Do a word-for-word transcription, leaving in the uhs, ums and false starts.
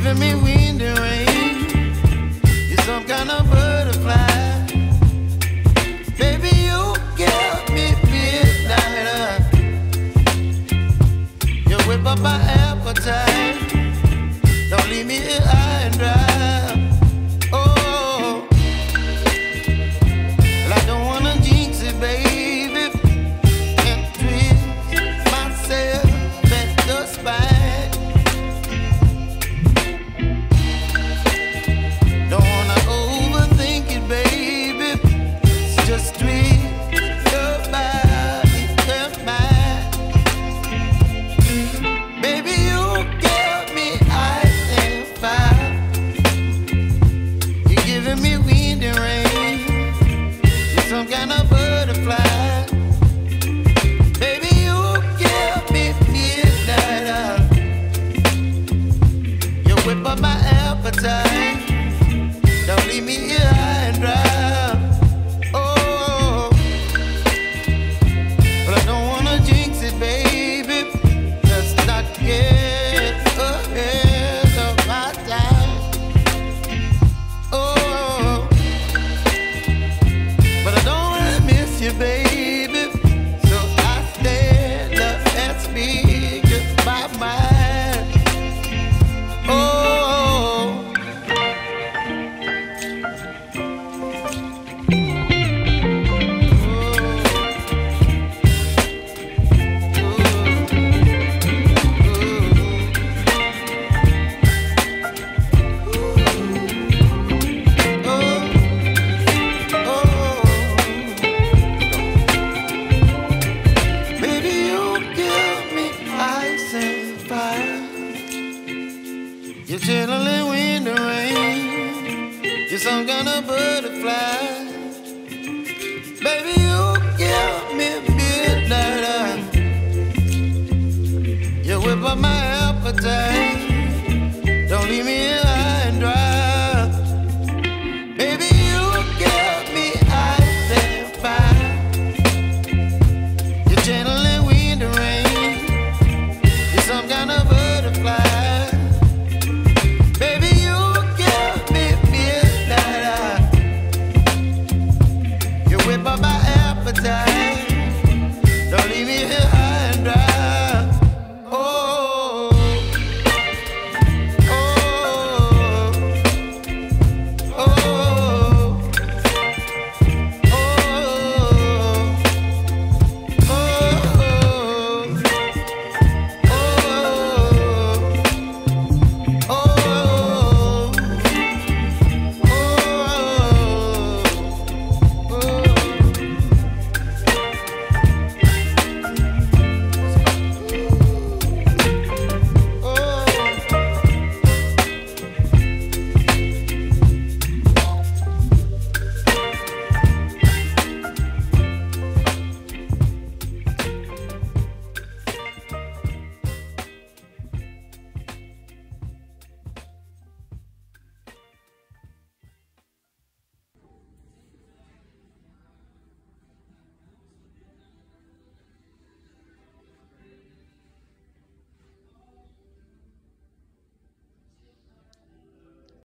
giving me wind and rain. You're some kind of butterfly. Baby, you give me midnight. You whip up my appetite. Don't leave me here high and dry. Oh, well, I don't wanna jinx it, baby, and twist myself at the spine. Don't wanna overthink it, baby. It's just twist your body and mine. Baby, you give me ice and fire. You're giving me wind and rain. You're some kind of butterfly. Baby, you give me midnight. You whip up my appetite. Don't leave me here high and dry. Oh, but I don't wanna jinx it, baby. Let's not get ahead of my time. Oh, but I don't wanna miss you, baby. So I stand up and speak my mind. Oh. Baby, you give me ice and fire. You're chilling wind and rain. You're some kind of butterfly. Baby, you give me midnight. You whip up my appetite.